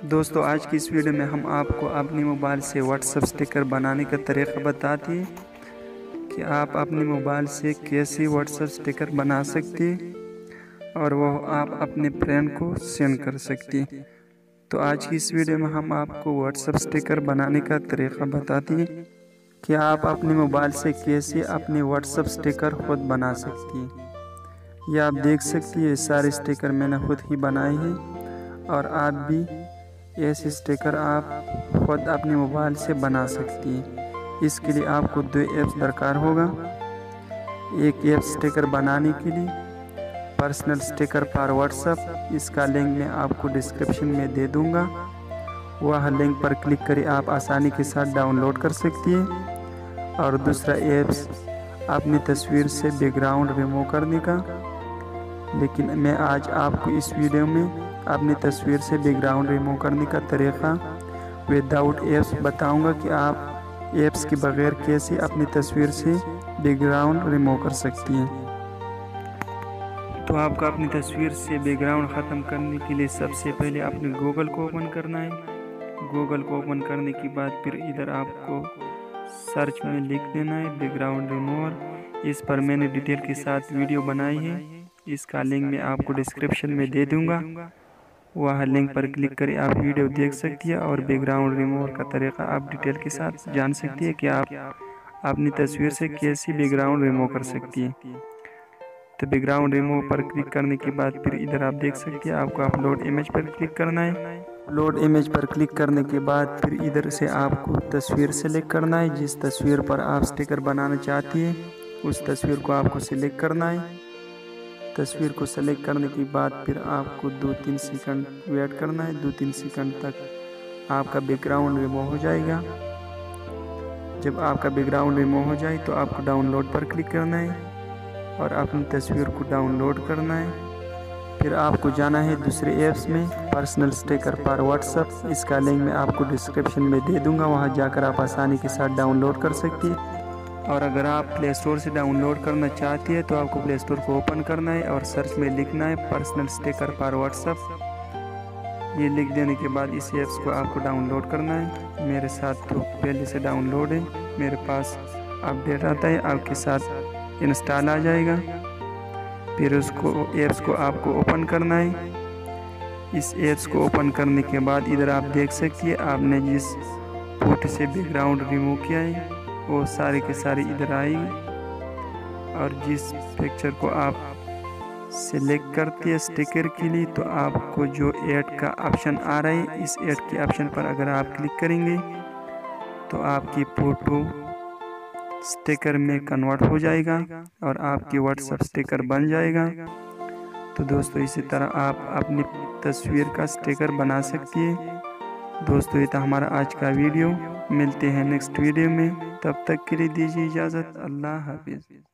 دوستو آج کی اس ویڈیو میں ہم آپ کو اپنی موبائل سے واٹس ایپ سٹیکر بنانے کا طریقہ بتاتے ہیں کہ آپ اپنی موبائل سے کیسے واٹس ایپ سٹیکر بنا سکتے اور وہ آپ اپنے فرینڈ کو سینڈ کر سکتے۔ تو آج کی اس ویڈیو میں ہم آپ کو واٹس ایپ سٹیکر بنانے کا طریقہ بتاتے ہیں کہ آپ اپنی موبائل سے کیسے اپنے واٹس ایپ سٹیکر خود بنا سکتے ہیں۔ یہ آپ دیکھ سکتے ہیں، یہ سارے سٹیکر میں نے خود ہی بنائے ہیں اور آپ بھی ایسے سٹیکر آپ خود اپنی موبائل سے بنا سکتے ہیں۔ اس کے لیے آپ کو 2 ایپس درکار ہوگا۔ ایک ایپ سٹیکر بنانے کے لیے personal sticker for WhatsApp, اس کا لنک میں آپ کو ڈسکرپشن میں دے دوں گا، وہ لنک پر کلک کریں آپ آسانی کے ساتھ ڈاؤن لوڈ کر سکتے ہیں۔ اور دوسرا ایپس اپنی تصویر سے بیک گراؤنڈ ریموو کرنے کا، لیکن میں آج آپ کو اس ویڈیو میں اپنی تصویر سے بیک گراؤنڈ ریموو کرنے کا طریقہ وداؤٹ ایپس بتاؤں گا کہ آپ ایپس کے بغیر کیسے اپنی تصویر سے بیک گراؤنڈ ریموو کر سکتی ہیں۔ تو آپ کو اپنی تصویر سے بیک گراؤنڈ ختم کرنے کے لیے سب سے پہلے اپنے گوگل کو اوپن کرنا ہے۔ گوگل کو اوپن کرنے کے بعد پھر ادھر آپ کو سرچ میں لکھ دینا ہے بیک گراؤنڈ ریموور۔ اس پر میں نے ڈیٹیل کے ساتھ ویڈیو بنائی ہے، اس کا لنک میں آپ کو ڈسکرپشن میں دے دوں گا، وہ لنک پر کلک کریں آپ ویڈیو دیکھ سکتی ہیں اور بیک گراؤنڈ ریموور کا طریقہ آپ ڈیٹیل کے ساتھ جان سکتی ہیں کہ آپ اپنی تصویر سے کیسے بیک گراؤنڈ ریموو کر سکتی ہیں۔ تو بیک گراؤنڈ ریموو پر کلک کرنے کے بعد پھر ادھر آپ دیکھ سکتے ہیں آپ کو اپلوڈ امیج پر کلک کرنا ہے۔ اپلوڈ امیج پر کلک کرنے کے بعد پھر ادھر سے آپ کو تصویر سلیکٹ کرنا ہے، جس تصویر پر آپ سٹیکر بنانا چاہتی ہیں اس تصویر کو آپ کو سلیکٹ کرنا ہے۔ تصویر کو سلیکٹ کرنے کے بعد پھر آپ کو 2-3 سیکنڈ ویٹ کرنا ہے، 2-3 سیکنڈ تک آپ کا بیک گراؤنڈ ریموو ہو جائے گا۔ جب آپ کا بیک گراؤنڈ ریموو ہو جائے تو آپ کو ڈاؤن لوڈ پر کلک کرنا ہے اور اپنی تصویر کو ڈاؤن لوڈ کرنا ہے۔ پھر آپ کو جانا ہے دوسرے ایپس میں personal sticker for WhatsApp, اس کا لنک میں آپ کو ڈسکرپشن میں دے دوں گا، وہاں جا کر آپ آسانی کے ساتھ ڈاؤن لوڈ کر سکتے ہیں۔ اور اگر آپ پلے اسٹور سے ڈاؤن لوڈ کرنا چاہتے ہیں تو آپ کو پلے اسٹور کو اوپن کرنا ہے اور سرچ میں لکھنا ہے personal sticker for WhatsApp. یہ لکھ دینے کے بعد اس ایپس کو آپ کو ڈاؤن لوڈ کرنا ہے۔ میرے ساتھ تو پہلے سے ڈاؤن لوڈ ہے، میرے پاس اپڈیٹ آتا ہے، آپ کے ساتھ انسٹال آ جائے گا۔ پھر ایپس کو آپ کو اوپن کرنا ہے۔ اس ایپس کو اوپن کرنے کے بعد ادھر آپ دیکھ سکتے ہیں آپ نے جس فوٹو سے بیک گراؤنڈ ریموو کیا ہے وہ سارے کے سارے ادھر آئے گی، اور جس پکچر کو آپ سلیکٹ کرتے ہیں سٹیکر کے لیے تو آپ کو جو ایڈ کا آپشن آ رہا ہے، اس ایڈ کے آپشن پر اگر آپ کلک کریں گے تو آپ کی فوٹو سٹیکر میں کنورٹ ہو جائے گا اور آپ کی واٹس ایپ سٹیکر بن جائے گا۔ تو دوستو اسی طرح آپ اپنی تصویر کا سٹیکر بنا سکتی ہیں۔ دوستو یہ تھا ہمارا آج کا ویڈیو، ملتے ہیں نیکسٹ ویڈیو میں، تب تک کے لیے دیجیے اجازت، اللہ حافظ۔